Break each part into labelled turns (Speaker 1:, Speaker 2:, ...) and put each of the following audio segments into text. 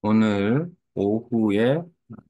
Speaker 1: 오늘 오후에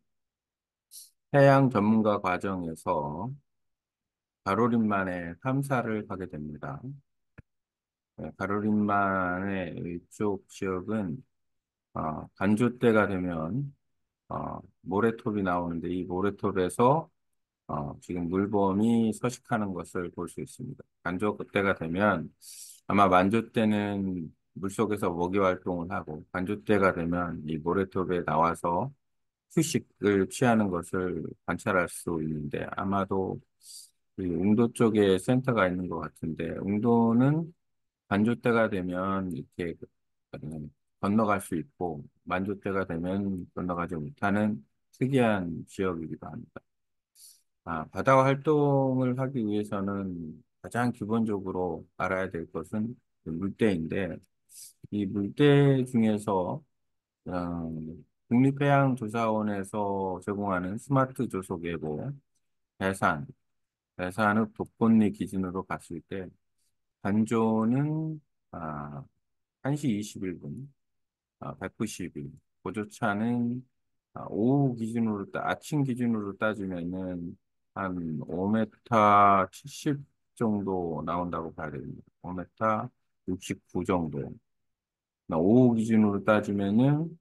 Speaker 1: 해양 전문가 과정에서 가로림만의 탐사를 가게 됩니다. 네, 가로림만의 이쪽 지역은 간조대가 되면 모래톱이 나오는데 이 모래톱에서 지금 물범이 서식하는 것을 볼 수 있습니다. 간조대가 되면 아마 만조대는 물속에서 먹이 활동을 하고 간조대가 되면 이 모래톱에 나와서 휴식을 취하는 것을 관찰할 수 있는데 아마도 이 웅도 쪽에 센터가 있는 것 같은데 웅도는 간조 때가 되면 이렇게 건너갈 수 있고 만조 때가 되면 건너가지 못하는 특이한 지역이기도 합니다. 바다 활동을 하기 위해서는 가장 기본적으로 알아야 될 것은 그 물때인데 이 물때 중에서 국립해양조사원에서 제공하는 스마트 조속 앱고 대산, 대산의 독본리 기준으로 봤을 때 간조는 아, 1시 21분, 190일, 고조차는 오후 기준으로, 아침 기준으로 따지면은 한 5m 70 정도 나온다고 봐야 됩니다. 5m 69 정도. 오후 기준으로 따지면은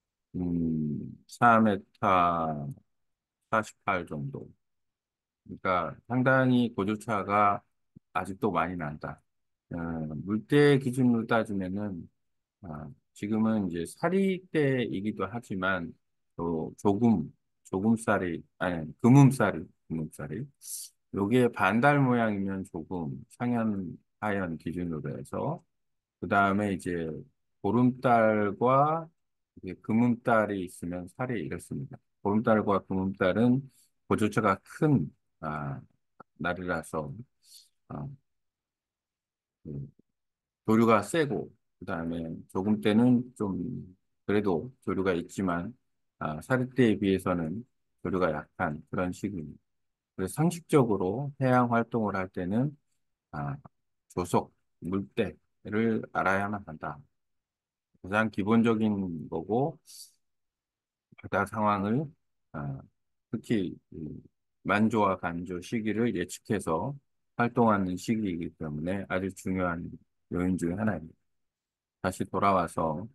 Speaker 1: 4m 48 정도. 그러니까 상당히 고조차가 아직도 많이 난다. 물때 기준으로 따지면은 지금은 이제 사리 때이기도 하지만 또 조금살이 아니 금음살이 요게 반달 모양이면 조금 상현 하현 기준으로 해서 그 다음에 이제 보름달과 이게 금음달이 있으면 살이 이렇습니다. 보름달과 금음달은 보조차가 큰 날이라서 아, 그 조류가 세고 그다음에 조금 때는 좀 그래도 조류가 있지만 사리대에 비해서는 조류가 약한 그런 시기입니다. 그래서 상식적으로 해양 활동을 할 때는 아, 조속, 물때를 알아야만 한다. 가장 기본적인 거고 바다 상황을 아, 특히 이 만조와 간조 시기를 예측해서 활동하는 시기이기 때문에 아주 중요한 요인 중에 하나입니다. 다시 돌아와서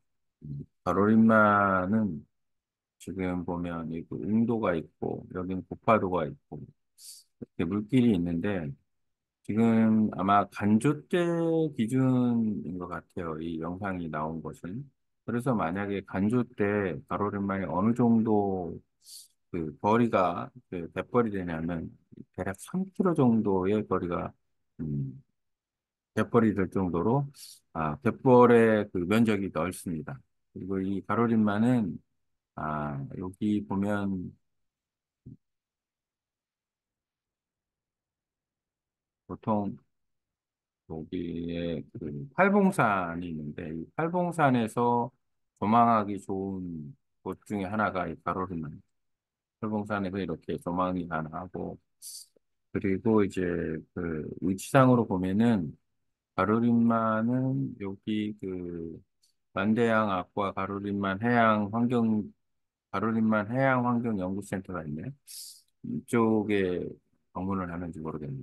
Speaker 1: 가로림마는 지금 보면 이 응도가 있고 여긴 고파도가 있고 이렇게 물길이 있는데 지금 아마 간조 때 기준인 것 같아요. 이 영상이 나온 것은. 그래서 만약에 간조 때 가로림만이 어느 정도 그 거리가 그 갯벌이 되냐면 대략 3km 정도의 거리가 음, 갯벌이 될 정도로 갯벌의 그 면적이 넓습니다. 그리고 이 가로림만은 여기 보면 보통 여기에 그 팔봉산이 있는데 이 팔봉산에서 조망하기 좋은 곳 중에 하나가 이 가로림만. 팔봉산에서 이렇게 조망이 가능하고 그리고 이제 그 위치상으로 보면은 가로림만은 여기 그 만대양 앞과 가로림만 해양환경연구센터가 있네. 이쪽에 방문을 하는지 모르겠네요.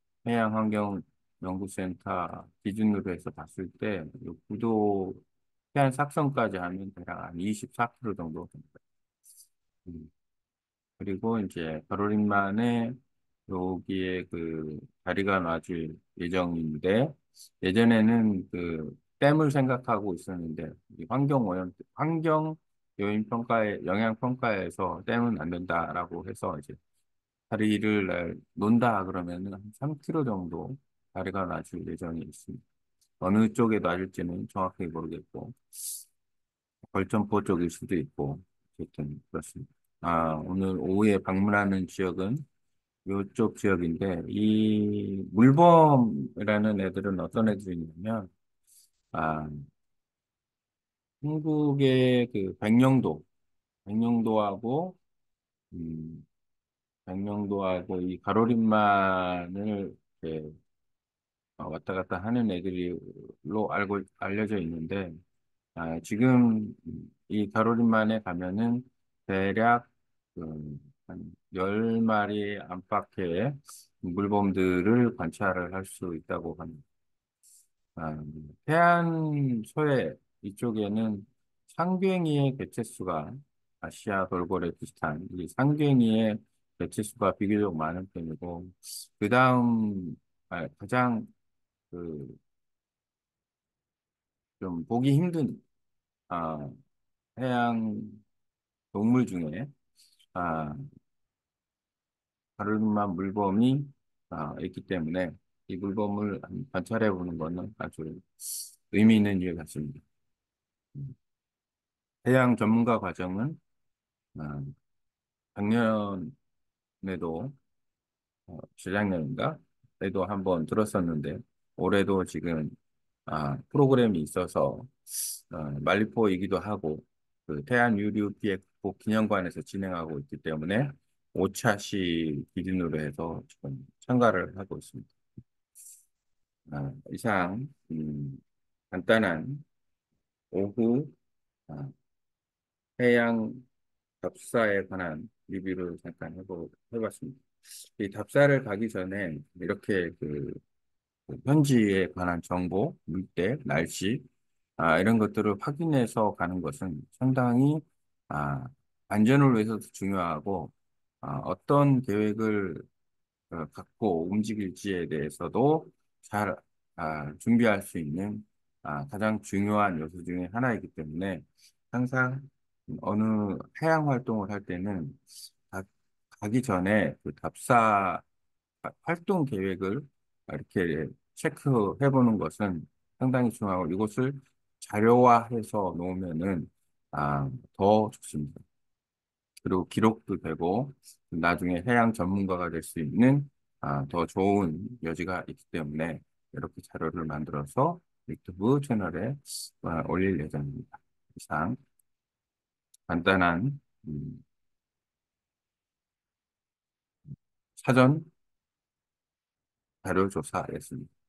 Speaker 1: 해양환경연구센터 기준으로 해서 봤을 때, 이 구도 해안 삭선까지 하면 대략 한 24km 정도 됩니다. 음, 그리고 이제 가로림만에 여기에 그 다리가 놔줄 예정인데, 예전에는 그 댐을 생각하고 있었는데, 이 환경 요인 평가에, 영향 평가에서 댐은 안 된다라고 해서 이제 다리를 논다 그러면은 한 3km 정도 다리가 놔줄 예정이 있습니다. 어느 쪽에 놔줄지는 정확하게 모르겠고, 벌점포 쪽일 수도 있고, 어쨌든 그렇습니다. 오늘 오후에 방문하는 지역은 이쪽 지역인데, 이 물범이라는 애들은 어떤 애들이냐면, 아, 한국의 그 백령도하고, 음, 백령도하고 이 가로림만을 이렇게 왔다 갔다 하는 애들로 알려져 있는데, 지금 이 가로림만에 가면은 대략 한 10마리 안팎의 물범들을 관찰을 할 수 있다고 합니다. 해안 서해 이쪽에는 상괭이의 개체수가 아시아 돌고래 비슷한 이 상괭이의 개체수가 비교적 많은 편이고, 그 다음 가장 그 좀 보기 힘든 아, 해양 동물 중에 아, 가르마 물범이 있기 때문에 이 물범을 관찰해 보는 것은 아주 의미 있는 일 같습니다. 음, 해양 전문가 과정은 아, 작년에도 재작년인가? 에도 한번 들었었는데 올해도 지금 프로그램이 있어서 말리포이기도 하고 그 태안유류 피해 극복 기념관에서 진행하고 있기 때문에 5차시 기준으로 해서 지금 참가를 하고 있습니다. 이상 간단한 오후 아, 해양 답사에 관한 리뷰를 잠깐 해봤습니다. 이 답사를 가기 전에 이렇게 그 현지에 관한 정보, 물때, 날씨, 이런 것들을 확인해서 가는 것은 상당히 아, 안전을 위해서도 중요하고 어떤 계획을 갖고 움직일지에 대해서도 잘 준비할 수 있는 가장 중요한 요소 중에 하나이기 때문에 항상 어느 해양 활동을 할 때는 가, 가기 전에 그 답사 활동 계획을 이렇게 체크해 보는 것은 상당히 중요하고 이것을 자료화해서 놓으면은 더 좋습니다. 그리고 기록도 되고 나중에 해양 전문가가 될 수 있는 더 좋은 여지가 있기 때문에 이렇게 자료를 만들어서 유튜브 채널에 올릴 예정입니다. 이상 간단한 사전 자료 조사였습니다.